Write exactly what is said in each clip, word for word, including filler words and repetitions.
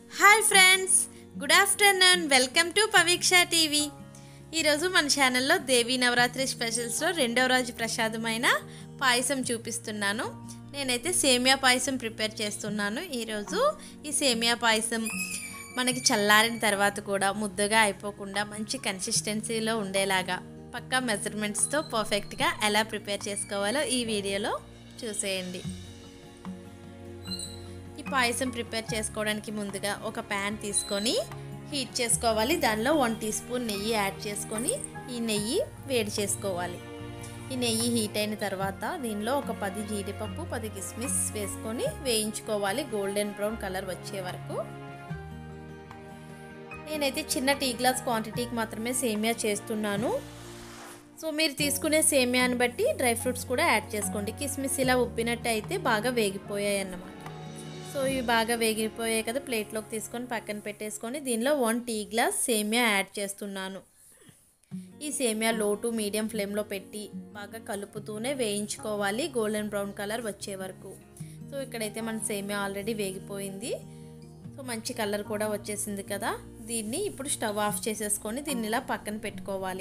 Hi friends, good afternoon. Welcome to Paviksha TV. ఈరోజు మన ఛానల్లో దేవీ నవరాత్రి స్పెషల్స్లో రెండవ రోజు ప్రసాదమైన పాయసం చూపిస్తున్నాను. నేనైతే సేమియా పాయసం ప్రిపేర్ చేస్తున్నాను. ఈరోజు ఈ సేమియా పాయసం మనకి చల్లారిన తర్వాత కూడా ముద్దగా అయిపోకుండా మంచి కన్సిస్టెన్సీలో ఉండేలాగా పక్కా మెజర్మెంట్స్తో పర్ఫెక్ట్గా ఎలా ప్రిపేర్ చేసుకోవాలో ఈ వీడియోలో చూసేయండి. ఈ పాయసం ప్రిపేర్ చేసుకోవడానికి ముందుగా ఒక ప్యాన్ తీసుకొని హీట్ చేసుకోవాలి. దానిలో వన్ టీ స్పూన్ నెయ్యి యాడ్ చేసుకొని ఈ నెయ్యి వేడి చేసుకోవాలి. ఈ నెయ్యి హీట్ అయిన తర్వాత దీనిలో ఒక పది జీడిపప్పు, పది కిస్మిస్ వేసుకొని వేయించుకోవాలి గోల్డెన్ బ్రౌన్ కలర్ వచ్చే వరకు. నేనైతే చిన్న టీ గ్లాస్ క్వాంటిటీకి మాత్రమే సేమియా చేస్తున్నాను. సో మీరు తీసుకునే సేమియాని బట్టి డ్రై ఫ్రూట్స్ కూడా యాడ్ చేసుకోండి. కిస్మిస్ ఇలా ఉప్పినట్టు అయితే బాగా వేగిపోయాయి అన్నమాట. సో ఇవి బాగా వేగిపోయాయి కదా, ప్లేట్లోకి తీసుకొని పక్కన పెట్టేసుకొని దీనిలో వన్ టీ గ్లాస్ సేమియా యాడ్ చేస్తున్నాను. ఈ సేమియా లో టు మీడియం ఫ్లేమ్లో పెట్టి బాగా కలుపుతూనే వేయించుకోవాలి గోల్డెన్ బ్రౌన్ కలర్ వచ్చే వరకు. సో ఇక్కడైతే మన సేమియా ఆల్రెడీ వేగిపోయింది. సో మంచి కలర్ కూడా వచ్చేసింది కదా. దీన్ని ఇప్పుడు స్టవ్ ఆఫ్ చేసేసుకొని దీన్ని ఇలా పక్కన పెట్టుకోవాలి.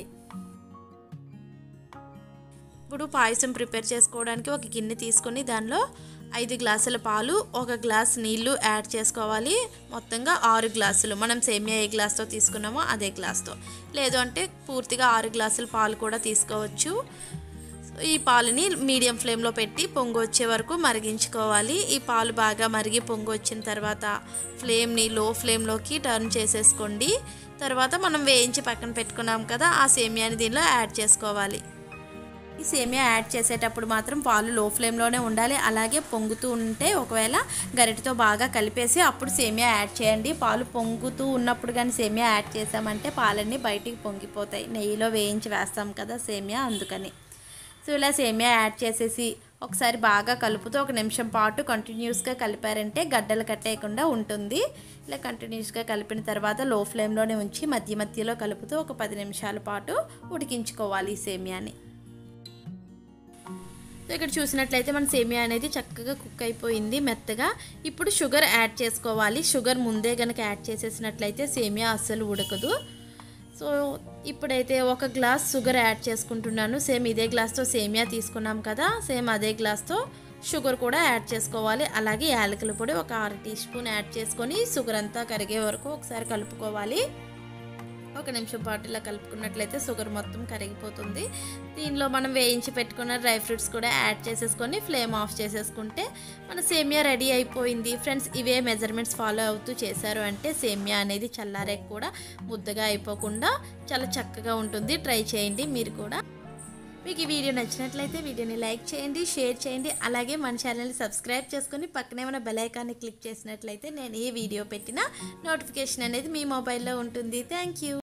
ఇప్పుడు పాయసం ప్రిపేర్ చేసుకోవడానికి ఒక గిన్నె తీసుకొని దానిలో ఐదు గ్లాసుల పాలు, ఒక గ్లాస్ నీళ్లు యాడ్ చేసుకోవాలి. మొత్తంగా ఆరు గ్లాసులు, మనం సేమియా ఏ గ్లాస్తో తీసుకున్నామో అదే గ్లాస్తో, లేదు అంటే పూర్తిగా ఆరు గ్లాసుల పాలు కూడా తీసుకోవచ్చు. ఈ పాలని మీడియం ఫ్లేమ్లో పెట్టి పొంగు వచ్చే వరకు మరిగించుకోవాలి. ఈ పాలు బాగా మరిగి పొంగు వచ్చిన తర్వాత ఫ్లేమ్ని లో ఫ్లేమ్లోకి టర్న్ చేసేసుకోండి. తర్వాత మనం వేయించి పక్కన పెట్టుకున్నాం కదా, ఆ సేమియాని దీనిలో యాడ్ చేసుకోవాలి. ఈ సేమియా యాడ్ చేసేటప్పుడు మాత్రం పాలు లో ఫ్లేమ్లోనే ఉండాలి. అలాగే పొంగుతూ ఉంటే ఒకవేళ గరిటతో బాగా కలిపేసి అప్పుడు సేమియా యాడ్ చేయండి. పాలు పొంగుతూ ఉన్నప్పుడు కానీ సేమియా యాడ్ చేసామంటే పాలన్నీ బయటికి పొంగిపోతాయి. నెయ్యిలో వేయించి వేస్తాం కదా సేమియా, అందుకని. సో ఇలా సేమియా యాడ్ చేసేసి ఒకసారి బాగా కలుపుతూ ఒక నిమిషం పాటు కంటిన్యూస్గా కలిపారంటే గడ్డలు కట్టేయకుండా ఉంటుంది. ఇలా కంటిన్యూస్గా కలిపిన తర్వాత లో ఫ్లేమ్లోనే ఉంచి మధ్య మధ్యలో కలుపుతూ ఒక పది నిమిషాల పాటు ఉడికించుకోవాలి ఈ సేమియాని. ఇక్కడ చూసినట్లయితే మన సేమియా అనేది చక్కగా కుక్ అయిపోయింది మెత్తగా. ఇప్పుడు షుగర్ యాడ్ చేసుకోవాలి. షుగర్ ముందే కనుక యాడ్ చేసేసినట్లయితే సేమియా అస్సలు ఉడకదు. సో ఇప్పుడైతే ఒక గ్లాస్ షుగర్ యాడ్ చేసుకుంటున్నాను. సేమ్ ఇదే గ్లాస్తో సేమియా తీసుకున్నాం కదా, సేమ్ అదే గ్లాస్తో షుగర్ కూడా యాడ్ చేసుకోవాలి. అలాగే యాలకుల పొడి ఒక ఆరు టీ స్పూన్ యాడ్ చేసుకొని షుగర్ అంతా కరిగే వరకు ఒకసారి కలుపుకోవాలి. ఒక నిమిషం పాటు ఇలా కలుపుకున్నట్లయితే షుగర్ మొత్తం కరిగిపోతుంది. దీనిలో మనం వేయించి పెట్టుకున్న డ్రై ఫ్రూట్స్ కూడా యాడ్ చేసేసుకొని ఫ్లేమ్ ఆఫ్ చేసేసుకుంటే మన సేమియా రెడీ అయిపోయింది. ఫ్రెండ్స్, ఇవే మెజర్మెంట్స్ ఫాలో అవుతూ చేశారు అంటే సేమియా అనేది చల్లారే కూడా ముద్దగా అయిపోకుండా చాలా చక్కగా ఉంటుంది. ట్రై చేయండి మీరు కూడా. మీకు ఈ వీడియో నచ్చినట్లయితే వీడియోని లైక్ చేయండి, షేర్ చేయండి. అలాగే మన ఛానల్ని సబ్స్క్రైబ్ చేసుకొని పక్కనే ఉన్న బెల్ ఐకాన్ని క్లిక్ చేసినట్లయితే నేను ఏ వీడియో పెట్టినా నోటిఫికేషన్ అనేది మీ మొబైల్లో ఉంటుంది. Thank you.